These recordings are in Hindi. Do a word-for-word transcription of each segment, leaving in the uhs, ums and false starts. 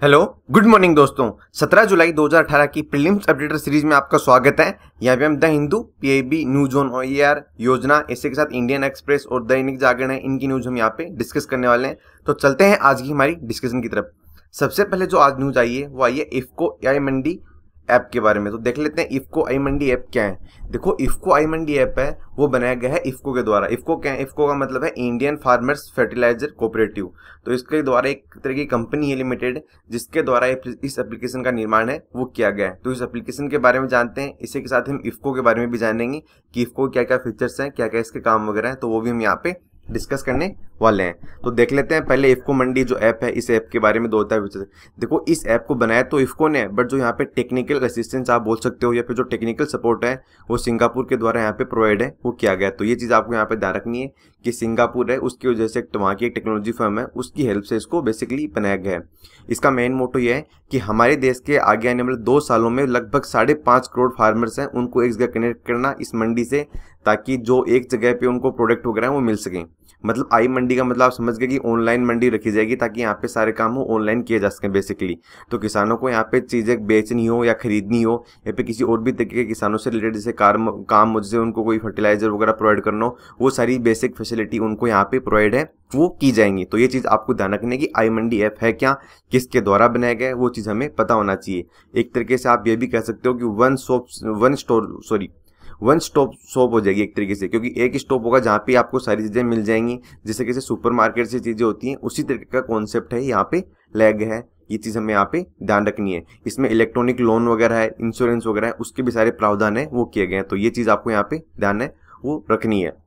हेलो गुड मॉर्निंग दोस्तों। सत्रह जुलाई दो हज़ार अठारह की प्रीलिम्स अपडेटर सीरीज में आपका स्वागत है। यहाँ पे हम the Hindu, PIB, news on OER, Yojana, ऐसे के साथ इंडियन एक्सप्रेस और दैनिक जागरण है, इनकी न्यूज हम यहाँ पे डिस्कस करने वाले हैं। तो चलते हैं आज की हमारी डिस्कशन की तरफ। सबसे पहले जो आज न्यूज आई है वो आई है इफ्को आई मंडी ऐप के बारे में। तो देख लेते हैं इफ्को आई मंडी ऐप क्या है। देखो, इफ्को आई मंडी ऐप है वो बनाया गया है इफ्को के द्वारा। इफ्को क्या है? इफ्को का मतलब है इंडियन फार्मर्स फर्टिलाइजर कोऑपरेटिव। तो इसके द्वारा एक तरह की कंपनी है लिमिटेड, जिसके द्वारा इस एप्लीकेशन का निर्माण है वो किया गया है। तो इस एप्लीकेशन के बारे में जानते हैं। इसी के साथ हम इफ्को के बारे में भी जानेंगे कि इफ्को क्या क्या फीचर्स हैं, क्या क्या इसके काम वगैरह हैं, तो वो भी हम यहाँ पे डिस्कस करने वाले हैं। तो देख लेते हैं पहले इफ्को मंडी जो ऐप है, इस ऐप के बारे में दो होता है फीचर। देखो, इस ऐप को बनाया तो इफ्को ने, बट जो यहाँ पे टेक्निकल असिस्टेंस आप बोल सकते हो या फिर जो टेक्निकल सपोर्ट है वो सिंगापुर के द्वारा यहाँ पे प्रोवाइड है, वो किया गया। तो ये चीज़ आपको यहाँ पे ध्यान रखनी है कि सिंगापुर है, उसकी वजह से वहाँ की एक टेक्नोलॉजी फर्म है, उसकी हेल्प से इसको बेसिकली बनाया गया है। इसका मेन मोटो ये है कि हमारे देश के आगे आने वाले दो सालों में लगभग साढ़े पाँच करोड़ फार्मर्स हैं, उनको एक जगह कनेक्ट करना इस मंडी से, ताकि जो एक जगह पे उनको प्रोडक्ट वगैरह वो मिल सकें। मतलब आई मंडी का मतलब आप समझ गए कि ऑनलाइन मंडी रखी जाएगी, ताकि यहाँ पे सारे काम हो ऑनलाइन किए जा सकें बेसिकली। तो किसानों को यहाँ पे चीज़ें बेचनी हो या खरीदनी हो या फिर किसी और भी तरीके के किसानों से रिलेटेड जैसे काम काम मुझसे उनको कोई फर्टिलाइजर वगैरह प्रोवाइड करना हो, वो सारी बेसिक फैसिलिटी उनको यहाँ पे प्रोवाइड है वो की जाएंगी। तो ये चीज़ आपको ध्यान रखनी है कि आई मंडी ऐप है क्या, किसके द्वारा बनाया गया है, वो चीज़ हमें पता होना चाहिए। एक तरीके से आप ये भी कह सकते हो कि one shop one store sorry one stop shop हो जाएगी एक तरीके से, क्योंकि एक स्टॉप होगा जहाँ पे आपको सारी चीज़ें मिल जाएंगी। जैसे कैसे सुपरमार्केट से चीज़ें होती हैं, उसी तरीके का कॉन्सेप्ट है यहाँ पे लाया गया है। ये चीज़ हमें यहाँ पे ध्यान रखनी है। इसमें इलेक्ट्रॉनिक लोन वगैरह है, इंश्योरेंस वगैरह है, उसके भी सारे प्रावधान है वो किए गए हैं। तो ये चीज़ आपको यहाँ पे ध्यान है वो रखनी है।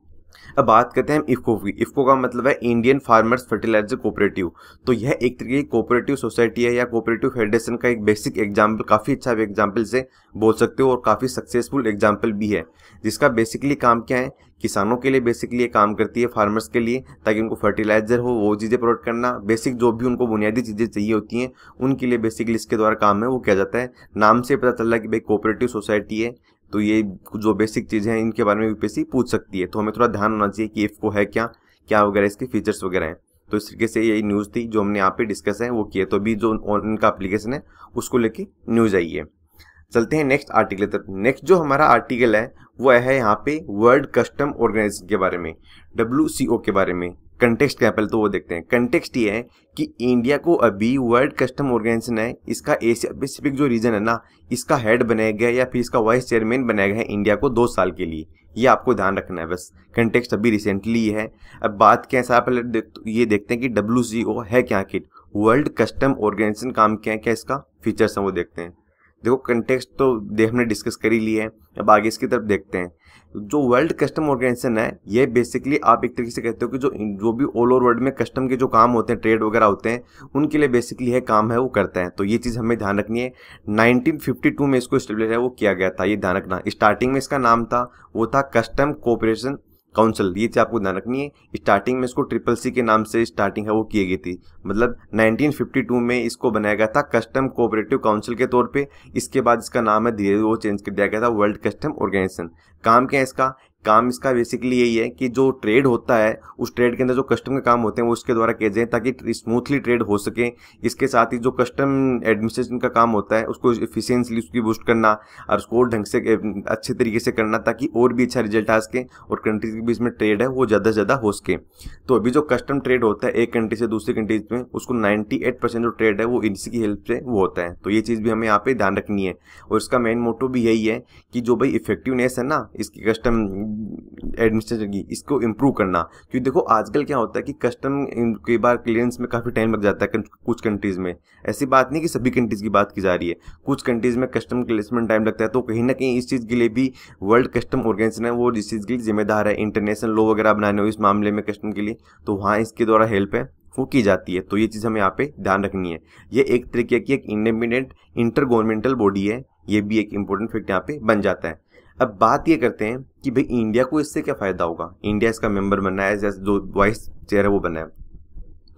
अब बात करते हैं इफ्को की। इफ्को का मतलब है इंडियन फार्मर्स फर्टिलाइजर कोऑपरेटिव। तो यह एक तरीके की कोऑपरेटिव सोसाइटी है या कोऑपरेटिव फेडरेशन का एक बेसिक एग्जाम्पल, काफ़ी अच्छा एग्जाम्पल से बोल सकते हो और काफ़ी सक्सेसफुल एग्जाम्पल भी है। जिसका बेसिकली काम क्या है, किसानों के लिए बेसिकली ये काम करती है, फार्मर्स के लिए, ताकि उनको फर्टिलाइजर हो वो चीज़ें प्रोवाइड करना, बेसिक जो भी उनको बुनियादी चीज़ें चाहिए होती हैं उनके लिए बेसिकली इसके द्वारा काम है वो किया जाता है। नाम से पता चल रहा है कि भाई कोऑपरेटिव सोसाइटी है, तो ये जो बेसिक चीज़ें हैं इनके बारे में यूपीएससी पूछ सकती है। तो हमें थोड़ा ध्यान होना चाहिए कि इफ्को है क्या, क्या वगैरह इसके फीचर्स वगैरह हैं। तो इस तरीके से यही न्यूज़ थी जो हमने यहाँ पे डिस्कस है वो किया। तो अभी जो इनका एप्लीकेशन है उसको लेके न्यूज़ आई है। चलते हैं नेक्स्ट आर्टिकल तक। नेक्स्ट जो हमारा आर्टिकल है वो है यहाँ पे वर्ल्ड कस्टम ऑर्गेनाइजेशन के बारे में, डब्ल्यू सी ओ के बारे में। कंटेक्स्ट क्या है पहले तो वो देखते हैं। कंटेक्स्ट ये है कि इंडिया को अभी वर्ल्ड कस्टम ऑर्गेनाइजेशन है, इसका एशिया पैसिफिक जो रीजन है ना, इसका हेड बनाया गया या फिर इसका वाइस चेयरमैन बनाया गया है इंडिया को दो साल के लिए। ये आपको ध्यान रखना है बस। कंटेक्स्ट अभी रिसेंटली ये है। अब बात क्या है, पहले देख, ये देखते हैं कि डब्ल्यू सी ओ है क्या आखिर, वर्ल्ड कस्टम ऑर्गेनाइजेशन काम क्या है, क्या इसका फीचर्स हैं वो देखते हैं। देखो, कंटेक्स्ट तो देख हमने डिस्कस कर ही लिया है, अब आगे इसकी तरफ देखते हैं। जो वर्ल्ड कस्टम ऑर्गेनाइजेशन है ये बेसिकली आप एक तरीके से कहते हो कि जो जो भी ऑल ओवर वर्ल्ड में कस्टम के जो काम होते हैं, ट्रेड वगैरह होते हैं, उनके लिए बेसिकली है काम है वो करता है। तो ये चीज़ हमें ध्यान रखनी है। नाइनटीन फिफ्टी टू में इसको एस्टेब्लिश है वो किया गया था, ये ध्यान रखना। स्टार्टिंग में इसका नाम था वो था कस्टम कोऑपरेशन काउंसिल, ये चीज़ आपको ध्यान रखनी है। स्टार्टिंग में इसको ट्रिपल सी के नाम से स्टार्टिंग है वो की गई थी, मतलब नाइनटीन फिफ्टी टू में इसको बनाया गया था कस्टम कोऑपरेटिव काउंसिल के तौर पे। इसके बाद इसका नाम है धीरे धीरे वो चेंज कर दिया गया था वर्ल्ड कस्टम ऑर्गेनाइजेशन। काम क्या है इसका? काम इसका बेसिकली यही है कि जो ट्रेड होता है उस ट्रेड के अंदर जो कस्टम के काम होते हैं वो उसके द्वारा किए जाएं, ताकि स्मूथली ट्रेड हो सके। इसके साथ ही जो कस्टम एडमिनिस्ट्रेशन का काम होता है उसको एफिशिएंसी उसकी बूस्ट करना और उसको ढंग से अच्छे तरीके से करना, ताकि और भी अच्छा रिजल्ट आ सके और कंट्रीज के बीच में ट्रेड है वो ज़्यादा से ज़्यादा हो सके। तो अभी जो कस्टम ट्रेड होता है एक कंट्री से दूसरी कंट्रीज में, उसको नाइन्टी एट परसेंट जो ट्रेड है वो इसी की हेल्प से वो होता है। तो ये चीज़ भी हमें यहाँ पे ध्यान रखनी है। और इसका मेन मोटो भी यही है कि जो भाई इफेक्टिवनेस है ना इसकी कस्टम एडमिनिस्ट्रेशन की, इसको इम्प्रूव करना। क्योंकि देखो आजकल क्या होता है कि कस्टम कई बार क्लियरेंस में काफ़ी टाइम लग जाता है कुछ कंट्रीज़ में। ऐसी बात नहीं कि सभी कंट्रीज़ की बात की जा रही है, कुछ कंट्रीज़ में कस्टम क्लियरेंस में टाइम लगता है। तो कहीं ना कहीं इस चीज़ के लिए भी वर्ल्ड कस्टम ऑर्गेनाइजेशन है वो इस चीज़ के लिए जिम्मेदार है, इंटरनेशनल लॉ वगैरह बनाने हो इस मामले में कस्टम के लिए, तो वहाँ इसके द्वारा हेल्प है वो की जाती है। तो ये चीज़ हमें यहाँ पे ध्यान रखनी है। ये एक तरीके की एक इंडिपेंडेंट इंटर गवर्नमेंटल बॉडी है, ये भी एक इंपॉर्टेंट फैक्ट यहाँ पे बन जाता है। अब बात ये करते हैं कि भाई इंडिया को इससे क्या फ़ायदा होगा। इंडिया इसका मेंबर बनना है, जैसे जो वाइस चेयर है वो बनना है।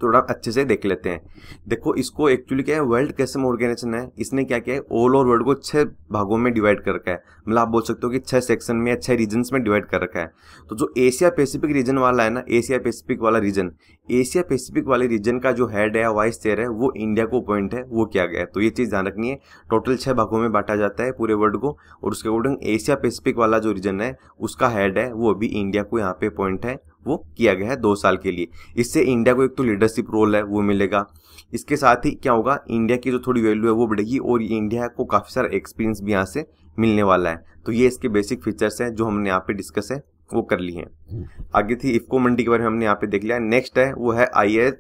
थोड़ा अच्छे से देख लेते हैं। देखो इसको एक्चुअली क्या है, वर्ल्ड कैसम ऑर्गेनाइजेशन है, इसने क्या किया है, ऑल ओवर वर्ल्ड को छह भागों में डिवाइड कर रखा है। मतलब आप बोल सकते हो कि छह सेक्शन में या छह रीजन्स में डिवाइड कर रखा है। तो जो एशिया पैसिफिक रीजन वाला है ना, एशिया पैसिफिक वाला रीजन, एशिया पैसिफिक वाले रीजन का जो हेड है, वाइस चेयर है, वो इंडिया को अपॉइंट है, वो किया गया है। तो ये चीज़ ध्यान रखनी है। टोटल छह भागों में बांटा जाता है पूरे वर्ल्ड को, और उसके अकॉर्डिंग एशिया पैसिफिक वाला जो रीजन है उसका हेड है वो अभी इंडिया को यहाँ पे अपॉइंट है, वो किया गया है दो साल के लिए। इससे इंडिया को एक तो लीडरशिप रोल है वो मिलेगा, इसके साथ ही क्या होगा, इंडिया की जो थोड़ी वैल्यू है वो बढ़ेगी, और इंडिया को काफ़ी सारा एक्सपीरियंस भी यहाँ से मिलने वाला है। तो ये इसके बेसिक फीचर्स हैं जो हमने यहाँ पे डिस्कस है वो कर ली हैं। आगे थी इफको मंडी के बारे में हमने यहाँ पे देख लिया। नेक्स्ट है वो है आई एस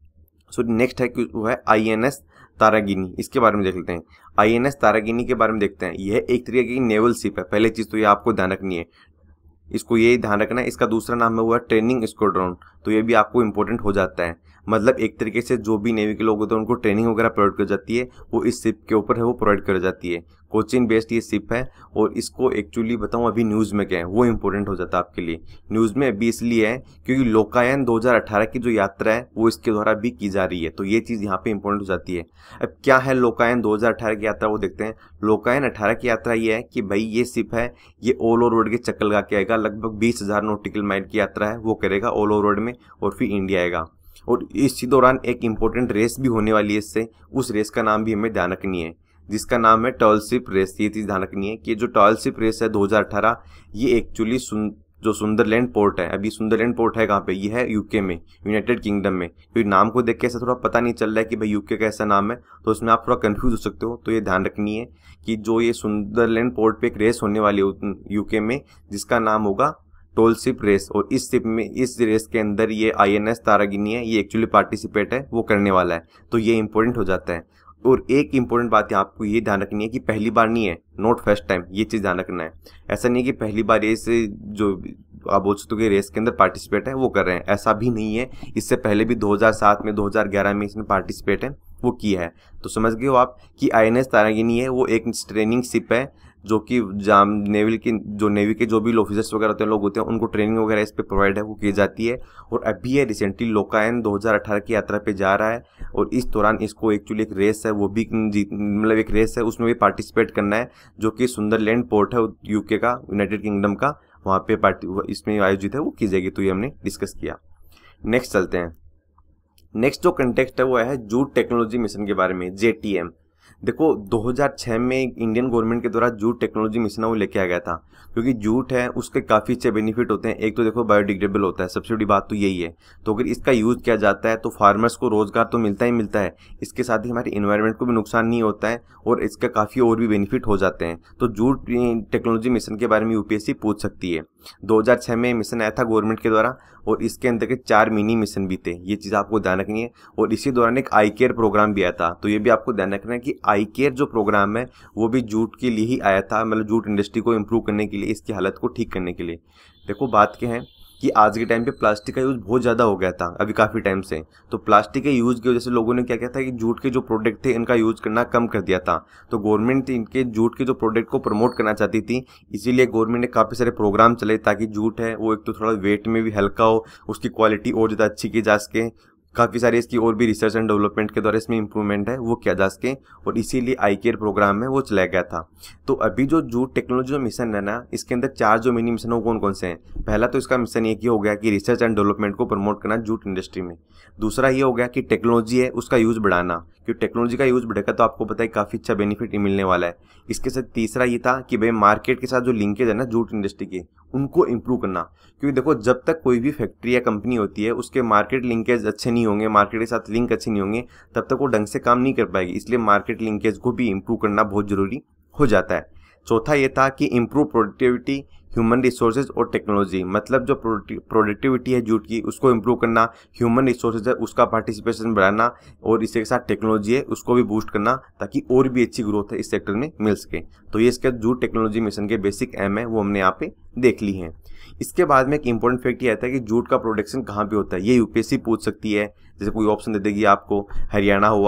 सॉरी नेक्स्ट है वो है आई एन एस तारागिनी, इसके बारे में देख लेते हैं। आई एन एस तारागिनी के बारे में देखते हैं। यह एक तरीके की नेवल शिप है, पहले चीज़ तो ये आपको ध्यान रखनी है, इसको ये ध्यान रखना है। इसका दूसरा नाम है वो है ट्रेनिंग स्क्वाड्रन, तो ये भी आपको इंपॉर्टेंट हो जाता है। मतलब एक तरीके से जो भी नेवी के लोग होते हैं उनको ट्रेनिंग वगैरह प्रोवाइड कर जाती है, वो इस शिप के ऊपर है वो प्रोवाइड कर जाती है। कोचिन बेस्ड ये शिप है, और इसको एक्चुअली बताऊं अभी न्यूज़ में क्या है वो इंपॉर्टेंट हो जाता है आपके लिए। न्यूज़ में अभी इसलिए है क्योंकि लोकायन दो हज़ार अठारह की जो यात्रा है वो इसके द्वारा भी की जा रही है, तो ये चीज़ यहाँ पे इंपॉर्टेंट हो जाती है। अब क्या है लोकायन दो हज़ार अठारह की यात्रा, वो देखते हैं। लोकायन अठारह की यात्रा ये है कि भाई ये शिप है, ये ऑल ओवर वर्ल्ड के चक्कर लगा के आएगा, लगभग बीस हजार नॉटिकल माइल की यात्रा है वो करेगा ऑल ओवर वर्ल्ड में, और फिर इंडिया आएगा। और इसी दौरान एक इंपॉर्टेंट रेस भी होने वाली है इससे, उस रेस का नाम भी हमें ध्यान रखनी है, जिसका नाम है टर्लशिप रेस। ये चीज़ ध्यान रखनी है कि जो टर्लशिप रेस है दो हज़ार अठारह, ये एक्चुअली सुन जो सुंदरलैंड पोर्ट है, अभी सुंदरलैंड पोर्ट है कहाँ पे, ये है यूके में, यूनाइटेड किंगडम में। क्योंकि नाम को देख के ऐसा थोड़ा पता नहीं चल रहा है कि भाई यूके का ऐसा नाम है, तो उसमें आप थोड़ा कंफ्यूज हो सकते हो। तो ये ध्यान रखनी है कि जो ये सुंदरलैंड पोर्ट पे एक रेस होने वाली है यूके में, जिसका नाम होगा टोलशिप रेस, और इस शिप में इस रेस के अंदर ये आई एन एस तारागिनी है, ये एक्चुअली पार्टिसिपेट है वो करने वाला है, तो ये इंपॉर्टेंट हो जाता है। और एक इंपॉर्टेंट बात है आपको ये ध्यान रखनी है कि पहली बार नहीं है, नॉट फर्स्ट टाइम, ये चीज़ ध्यान रखना है। ऐसा नहीं है कि पहली बार ये से जो आप बोल सकते हो कि रेस के अंदर पार्टिसिपेट है वो कर रहे हैं, ऐसा भी नहीं है। इससे पहले भी दो हज़ार सात में, दो हज़ार ग्यारह में इसने पार्टिसिपेट है वो किया है। तो समझ गए हो आप कि आई एन एस तारागिनी है वो एक ट्रेनिंग शिप है, जो कि जाम नेवल की जो नेवी के जो भी ऑफिसर्स वगैरह होते हैं, लोग होते हैं, उनको ट्रेनिंग वगैरह इस पे प्रोवाइड है वो की जाती है। और अभी ये रिसेंटली लोकायन दो हज़ार अठारह की यात्रा पे जा रहा है, और इस दौरान इसको एक्चुअली एक रेस है वो भी जीत मतलब एक रेस है उसमें भी पार्टिसिपेट करना है, जो कि सुंदरलैंड पोर्ट है यूके का, यूनाइटेड किंगडम का, वहाँ पे पार्टी इसमें आयोजित है वो की जाएगी। तो ये हमने डिस्कस किया। नेक्स्ट चलते हैं। नेक्स्ट जो कंटेक्स्ट है वो है जूट टेक्नोलॉजी मिशन के बारे में, जे टी एम। देखो दो हज़ार छह में इंडियन गवर्नमेंट के द्वारा जूट टेक्नोलॉजी मिशन वो लेके आ गया था, क्योंकि जूट है उसके काफ़ी अच्छे बेनिफिट होते हैं। एक तो देखो बायोडिग्रेडेबल होता है, सबसे बड़ी बात तो यही है। तो अगर इसका यूज़ किया जाता है तो फार्मर्स को रोजगार तो मिलता ही मिलता है, इसके साथ ही हमारे इन्वायरमेंट को भी नुकसान नहीं होता है, और इसका काफ़ी और भी बेनिफिट हो जाते हैं। तो जूट टेक्नोलॉजी मिशन के बारे में यूपीएससी पूछ सकती है। दो हज़ार छह में मिशन आया था गवर्नमेंट के द्वारा, और इसके अंदर के चार मिनी मिशन भी थे, ये चीज़ आपको ध्यान रखनी है। और इसी दौरान एक आई केयर प्रोग्राम भी आया था, तो ये भी आपको ध्यान रखना है कि आई केयर जो प्रोग्राम है वो भी जूट के लिए ही आया था, मतलब जूट इंडस्ट्री को इम्प्रूव करने के लिए, इसकी हालत को ठीक करने के लिए। देखो बात क्या है कि आज के टाइम पे प्लास्टिक का यूज़ बहुत ज़्यादा हो गया था अभी काफ़ी टाइम से। तो प्लास्टिक के यूज़ की वजह से लोगों ने क्या किया था कि जूट के जो प्रोडक्ट थे इनका यूज़ करना कम कर दिया था। तो गवर्नमेंट इनके जूट के जो प्रोडक्ट को प्रमोट करना चाहती थी, इसीलिए गवर्नमेंट ने काफ़ी सारे प्रोग्राम चले ताकि जूट है वो एक तो थोड़ा वेट में भी हल्का हो, उसकी क्वालिटी और ज़्यादा अच्छी की जा सके। काफ़ी सारी इसकी और भी रिसर्च एंड डेवलपमेंट के द्वारा इसमें इंप्रूवमेंट है वो किया जा सके, और इसीलिए आई केयर प्रोग्राम में वो चलाया गया था। तो अभी जो जूट टेक्नोलॉजी मिशन है ना, इसके अंदर चार जो मिनी मिशन है वो कौन कौन से हैं। पहला तो इसका मिशन एक ही हो गया कि रिसर्च एंड डेवलपमेंट को प्रमोट करना जूट इंडस्ट्री में। दूसरा ये हो गया कि टेक्नोलॉजी है उसका यूज़ बढ़ाना, क्योंकि टेक्नोलॉजी का यूज़ बढ़ेगा तो आपको पता है काफ़ी अच्छा बेनिफिट मिलने वाला है। इसके साथ तीसरा ये था कि भाई मार्केट के साथ जो लिंकेज है ना जूट इंडस्ट्री के, उनको इम्प्रूव करना। क्योंकि देखो जब तक कोई भी फैक्ट्री या कंपनी होती है उसके मार्केट लिंकेज अच्छे नहीं होंगे, मार्केट के साथ लिंक अच्छे नहीं होंगे, तब तक वो ढंग से काम नहीं कर पाएगी। इसलिए मार्केट लिंकेज को भी इम्प्रूव करना बहुत जरूरी हो जाता है। चौथा ये था कि इम्प्रूव प्रोडक्टिविटी, ह्यूमन रिसोर्सेज और टेक्नोलॉजी, मतलब जो प्रोडक्टिविटी है जूट की उसको इम्प्रूव करना, ह्यूमन रिसोर्सेज है उसका पार्टिसिपेशन बढ़ाना, और इसके साथ टेक्नोलॉजी है उसको भी बूस्ट करना, ताकि और भी अच्छी ग्रोथ है इस सेक्टर में मिल सके। तो ये इसके जूट टेक्नोलॉजी मिशन के बेसिक एम है वो हमने यहाँ पे देख ली हैं। इसके बाद में एक इंपॉर्टेंट फैक्ट ये आता है कि जूट का प्रोडक्शन कहाँ पे होता है, ये यूपीएससी पूछ सकती है। जैसे कोई ऑप्शन दे देगी आपको, हरियाणा हुआ,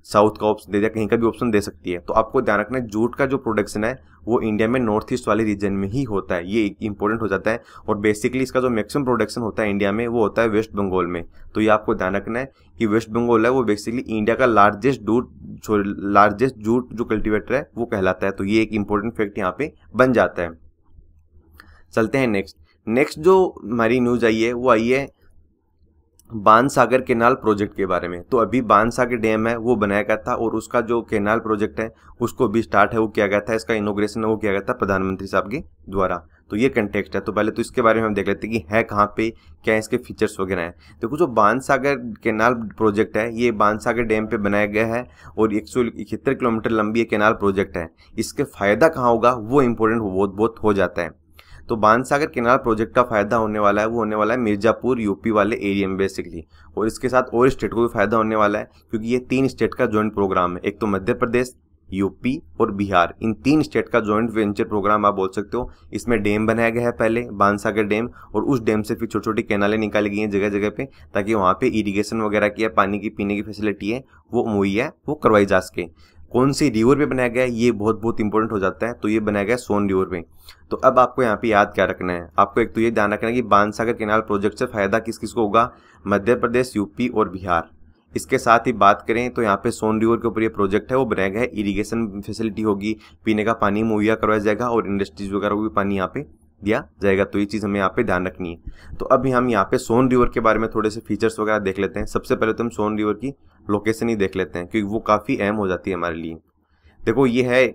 साउथ का ऑप्शन दे दिया, कहीं का भी ऑप्शन दे सकती है। तो आपको ध्यान रखना है जूट का जो प्रोडक्शन है वो इंडिया में नॉर्थ ईस्ट वाले रीजन में ही होता है, ये इंपॉर्टेंट हो जाता है। और बेसिकली इसका जो मैक्सिमम प्रोडक्शन होता है इंडिया में वो होता है वेस्ट बंगाल में। तो ये आपको ध्यान रखना है कि वेस्ट बंगाल है वो बेसिकली इंडिया का लार्जेस्ट जूट लार्जेस्ट जूट जो कल्टिवेटर है वो कहलाता है। तो ये एक इंपॉर्टेंट फैक्ट यहाँ पे बन जाता है। चलते हैं नेक्स्ट। नेक्स्ट जो हमारी न्यूज आई है वो आई है बाणसागर केनाल प्रोजेक्ट के बारे में। तो अभी बाणसागर डैम है वो बनाया गया था और उसका जो केनाल प्रोजेक्ट है उसको भी स्टार्ट है वो किया गया था, इसका इनॉग्रेशन वो किया गया था प्रधानमंत्री साहब के द्वारा। तो ये कंटेक्स्ट है। तो पहले तो इसके बारे में हम देख लेते हैं कि है कहाँ पे, क्या इसके फीचर्स वगैरह हैं। देखो जो बाणसागर केनाल प्रोजेक्ट है ये बाणसागर डैम पे बनाया गया है और एक सौ इकहत्तर किलोमीटर लंबी ये केनाल प्रोजेक्ट है। इसके फायदा कहाँ होगा वो इंपॉर्टेंट बहुत बहुत हो जाता है। तो बाणसागर केनाल प्रोजेक्ट का फायदा होने वाला है वो होने वाला है मिर्जापुर यूपी वाले एरिया में बेसिकली, और इसके साथ और स्टेट को भी फायदा होने वाला है क्योंकि ये तीन स्टेट का जॉइंट प्रोग्राम है। एक तो मध्य प्रदेश, यूपी और बिहार, इन तीन स्टेट का जॉइंट वेंचर प्रोग्राम आप बोल सकते हो। इसमें डैम बनाया गया है पहले बाणसागर डैम, और उस डैम से फिर छोटी छोटी कैनालें निकाली गई हैं जगह जगह पे ताकि वहाँ पे इरिगेशन वगैरह की पानी की पीने की फैसिलिटी है वो मुहैया वो करवाई जा सके। कौन सी रिवर पे बनाया गया है ये बहुत बहुत इंपॉर्टेंट हो जाता है। तो ये बनाया गया सोन रिवर पे। तो अब आपको यहाँ पे याद क्या रखना है, आपको एक तो ये ध्यान रखना है कि बाणसागर केनाल प्रोजेक्ट से फायदा किस किस को होगा, मध्य प्रदेश, यूपी और बिहार। इसके साथ ही बात करें तो यहाँ पे सोन रिवर के ऊपर ये प्रोजेक्ट है वो बनाया गया है, इरिगेशन फैसिलिटी होगी, पीने का पानी मुहैया करवाया जाएगा और इंडस्ट्रीज वगैरह को भी पानी यहाँ पे दिया जाएगा। तो ये चीज़ हमें यहाँ पे ध्यान रखनी है। तो अभी हम यहाँ पे सोन रिवर के बारे में थोड़े से फीचर्स वगैरह देख लेते हैं। सबसे पहले तो हम सोन रिवर की लोकेशन ही देख लेते हैं क्योंकि वो काफ़ी अहम हो जाती है हमारे लिए। देखो ये है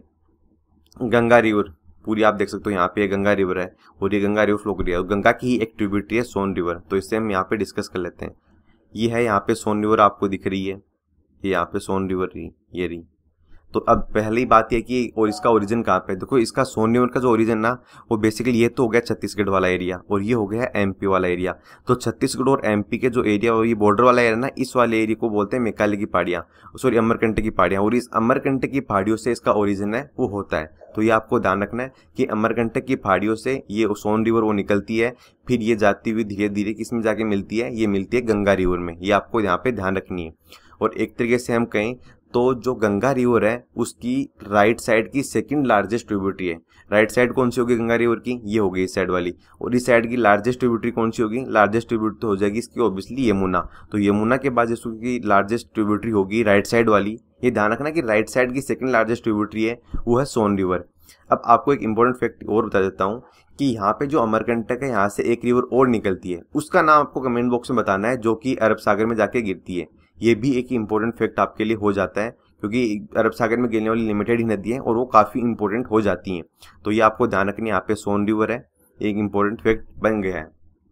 गंगा रिवर पूरी, आप देख सकते हो यहाँ पे गंगा रिवर है और ये गंगा रिवर फ्लो कर रही है और गंगा की ही एक ट्रिब्यूटरी है सोन रिवर। तो इससे हम यहाँ पे डिस्कस कर लेते हैं। ये है यहाँ पे सोन रिवर आपको दिख रही है, ये यहाँ पे सोन रिवर रही, ये रही। तो अब पहली बात यह कि और इसका ओरिजिन कहाँ पे, देखो इसका सोन रिवर का जो ओरिजिन ना वो बेसिकली ये तो हो गया छत्तीसगढ़ वाला एरिया और ये हो गया एमपी वाला एरिया। तो छत्तीसगढ़ और एमपी के जो एरिया और ये बॉर्डर वाला एरिया ना, इस वाले एरिया को बोलते हैं मेकाले की पहाड़ियाँ, सॉरी अमरकंटक की पहाड़ियाँ, और इस अमरकंटक की पहाड़ियों से इसका ओरिजिन है वो होता है। तो ये आपको ध्यान रखना है कि अमरकंटक की पहाड़ियों से ये सोन रिवर वो निकलती है, फिर ये जाती हुई धीरे धीरे किसमें जाके मिलती है, ये मिलती है गंगा रिवर में। ये आपको यहाँ पे ध्यान रखनी है। और एक तरीके से हम कहें तो जो गंगा रिवर है उसकी राइट साइड की सेकंड लार्जेस्ट ट्रिब्यूटरी है। राइट साइड कौन सी होगी गंगा रिवर की, ये होगी इस साइड वाली। और इस साइड की लार्जेस्ट ट्रिब्यूटरी कौन सी होगी, लार्जेस्ट ट्रिब्यूटरी तो हो जाएगी इसकी ऑब्वियसली यमुना। तो यमुना के बाद जिसकी लार्जेस्ट ट्रिब्यूटरी होगी राइट साइड वाली, ये ध्यान रखना कि राइट साइड की सेकंड लार्जेस्ट ट्रिब्यूटरी है वो है सोन रिवर। अब आपको एक इंपॉर्टेंट फैक्ट और बता देता हूँ कि यहाँ पे जो अमरकंटक है यहाँ से एक रिवर और निकलती है, उसका नाम आपको कमेंट बॉक्स में बताना है, जो कि अरब सागर में जाके गिरती है। ये भी एक इंपॉर्टेंट फैक्ट आपके लिए हो जाता है क्योंकि अरब सागर में गिरने वाली लिमिटेड ही नदी है और वो काफ़ी इंपॉर्टेंट हो जाती हैं। तो ये आपको ध्यान रखनी है, यहाँ पे सोन रिवर है, एक इंपॉर्टेंट फैक्ट बन गया है।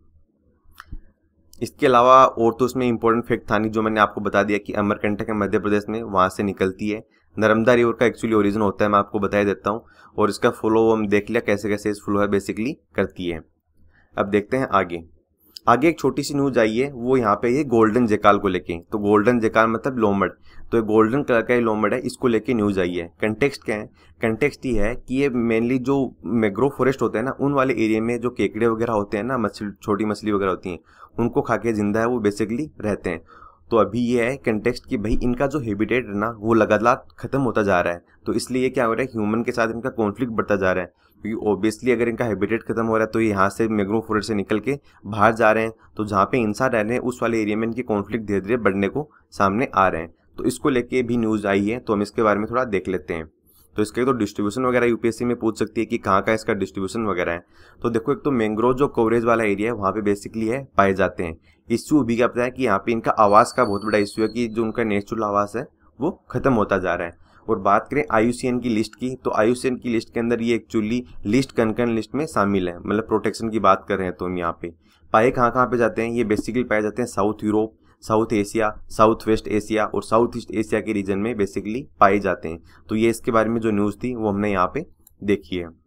इसके अलावा और तो उसमें इंपॉर्टेंट फैक्ट था नहीं, जो मैंने आपको बता दिया कि अमरकंटक है मध्य प्रदेश में, वहाँ से निकलती है। नर्मदा रिवर का एक्चुअली ओरिजिन होता है, मैं आपको बता देता हूँ, और इसका फ्लो हम देख लिया कैसे कैसे इस फ्लो है बेसिकली करती है। अब देखते हैं आगे। आगे एक छोटी सी न्यूज आई है वो यहाँ पे ये गोल्डन जेकाल को लेके। तो गोल्डन जेकाल मतलब लोमड़, तो ये गोल्डन कलर का ये लोमड़ है, इसको लेके न्यूज आई है। कंटेक्स्ट क्या है, कंटेक्स्ट ये है कि ये मेनली जो मैंग्रोव फॉरेस्ट होते हैं ना उन वाले एरिया में जो केकड़े वगैरह होते हैं ना, मछली छोटी मछली वगैरह होती हैं, उनको खा के जिंदा है वो बेसिकली रहते हैं। तो अभी ये है कंटेक्स्ट कि भाई इनका जो हैबिटेट है ना वो लगातार खत्म होता जा रहा है। तो इसलिए क्या हो रहा है, ह्यूमन के साथ इनका कॉन्फ्लिक्ट बढ़ता जा रहा है क्योंकि ऑब्वियसली अगर इनका हैबिटेट खत्म हो रहा है तो ये यहाँ से मैंग्रोव फॉरेस्ट से निकल के बाहर जा रहे हैं। तो जहाँ पे इंसान रह रहे हैं उस वाले एरिया में इनके कॉन्फ्लिक्ट धीरे धीरे बढ़ने को सामने आ रहे हैं। तो इसको लेके भी न्यूज़ आई है, तो हम इसके बारे में थोड़ा देख लेते हैं। तो इसके तो डिस्ट्रीब्यूशन वगैरह यूपीएससी में पूछ सकती है कि कहाँ का इसका डिस्ट्रीब्यूशन वगैरह है। तो देखो एक तो मैंग्रोव जो कवरेज वाला एरिया है वहाँ पे बेसिकली है पाए जाते हैं। इश्यू भी क्या पता है कि यहाँ पे इनका आवास का बहुत बड़ा इश्यू है कि जो उनका नेचुरल आवास है वो खत्म होता जा रहा है। और बात करें आई यू सी एन की लिस्ट की, तो आई यू सी एन की लिस्ट के अंदर ये एक्चुअली लिस्ट कंकर्न लिस्ट में शामिल है, मतलब प्रोटेक्शन की बात कर रहे हैं। तो हम यहाँ पे पाए कहाँ कहाँ पे जाते हैं, ये बेसिकली पाए जाते हैं south Europe, south Asia, south west Asia और साउथ ईस्ट एशिया के रीजन में बेसिकली पाए जाते हैं। तो ये इसके बारे में जो न्यूज़ थी वो हमने यहाँ पे देखी है।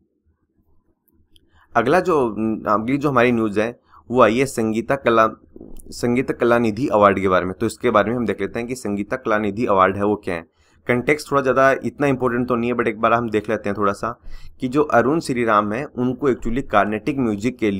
अगला जो अगली जो हमारी न्यूज़ है वो आई है संगीता कला संगीता कला निधि अवार्ड के बारे में। तो इसके बारे में हम देख लेते हैं कि संगीता कला निधि अवार्ड है वो क्या है। कंटेक्स्ट थोड़ा ज़्यादा इतना इंपॉर्टेंट तो नहीं है, बट एक बार हम देख लेते हैं थोड़ा सा कि जो अरुण श्रीराम है उनको एक्चुअली कार्नेटिक म्यूजिक के लिए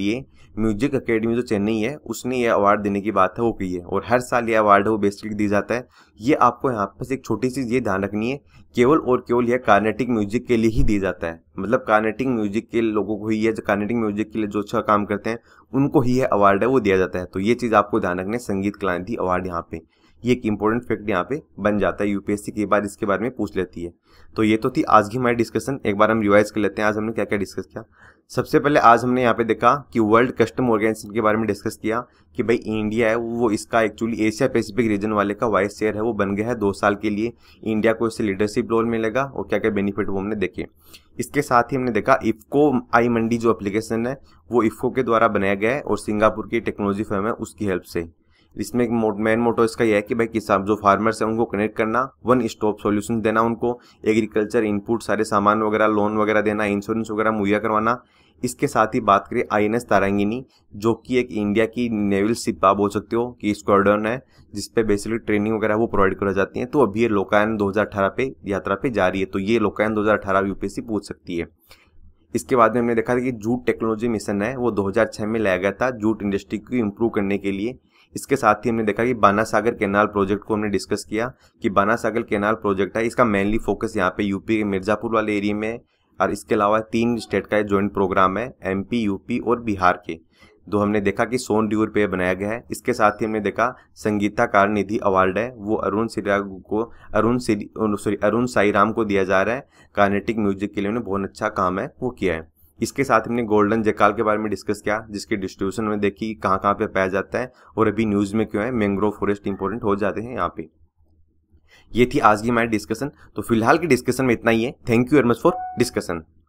म्यूजिक अकेडमी जो चेन्नई है उसने ये अवार्ड देने की बात है वो की है, और हर साल ये अवार्ड है वो बेसिकली दी जाता है। ये आपको यहाँ पर एक छोटी सी ये ध्यान रखनी है, केवल और केवल यह कार्नेटिक म्यूजिक के लिए ही दी जाता है, मतलब कार्नेटिक म्यूजिक के लोगों को ही है, जो कार्नेटिक म्यूजिक के लिए जो अच्छा काम करते हैं उनको ही यह अवार्ड है वो दिया जाता है। तो ये चीज़ आपको ध्यान रखना है, संगीत क्रांति अवार्ड यहाँ पे ये एक इंपॉर्टेंट फैक्ट यहाँ पे बन जाता है, यूपीएससी की बार इसके बारे में पूछ लेती है। तो ये तो थी आज की हमारी डिस्कशन। एक बार हम रिवाइज कर लेते हैं आज हमने क्या क्या डिस्कस किया। सबसे पहले आज हमने यहाँ पे देखा कि वर्ल्ड कस्टम ऑर्गेनाइजेशन के बारे में डिस्कस किया कि भाई इंडिया है वो इसका एक्चुअली एशिया पैसिफिक रीजन वाले का वाइस चेयर है वो बन गया है दो साल के लिए। इंडिया को इससे लीडरशिप रोल मिलेगा और क्या क्या बेनिफिट वो हमने देखे। इसके साथ ही हमने देखा इफ्को आई मंडी जो एप्लीकेशन है वो इफ्को के द्वारा बनाया गया है और सिंगापुर की टेक्नोलॉजी फर्म है उसकी हेल्प से। इसमें एक मेन मोटो इसका यह है कि भाई किसान जो फार्मर्स हैं उनको कनेक्ट करना, वन स्टॉप सॉल्यूशन देना, उनको एग्रीकल्चर इनपुट सारे सामान वगैरह लोन वगैरह देना, इंश्योरेंस वगैरह मुहैया करवाना। इसके साथ ही बात करें आईएनएस तारांगिनी जो कि एक इंडिया की नेवल शिप आप बोल सकते हो कि स्क्वाड्रन है जिसपे बेसिकली ट्रेनिंग वगैरह वो प्रोवाइड कराई जाती है। तो अभी ये लोकायन दो हज़ार अठारह पे यात्रा पे जा रही है, तो ये लोकायन दो हज़ार अठारह यूपीएससी पूछ सकती है। इसके बाद में हमने देखा था कि जूट टेक्नोलॉजी मिशन है वो दो हज़ार छह में लाया गया था जूट इंडस्ट्री को इम्प्रूव करने के लिए। इसके साथ ही हमने देखा कि बाना सागर कैनाल प्रोजेक्ट को हमने डिस्कस किया कि बाना सागर कैनाल प्रोजेक्ट है इसका मेनली फोकस यहाँ पे यूपी के मिर्जापुर वाले एरिया में है, और इसके अलावा तीन स्टेट का जॉइंट प्रोग्राम है एमपी यूपी और बिहार के। तो हमने देखा कि सोन ड्यूर पे बनाया गया है। इसके साथ ही हमने देखा संगीताकार निधि अवार्ड है वो अरुण सिराग को अरुण सॉरी अरुण साईराम को दिया जा रहा है। कार्नेटिक म्यूजिक के लिए उन्होंने बहुत अच्छा काम है वो किया है। इसके साथ हमने गोल्डन जैकाल के बारे में डिस्कस किया जिसकी डिस्ट्रीब्यूशन में देखी कहाँ कहाँ पे पाया जाता है और अभी न्यूज में क्यों है मैंग्रोव फॉरेस्ट इंपॉर्टेंट हो जाते हैं यहाँ पे। ये थी आज की हमारी डिस्कशन। तो फिलहाल की डिस्कशन में इतना ही है। Thank you very much for discussion.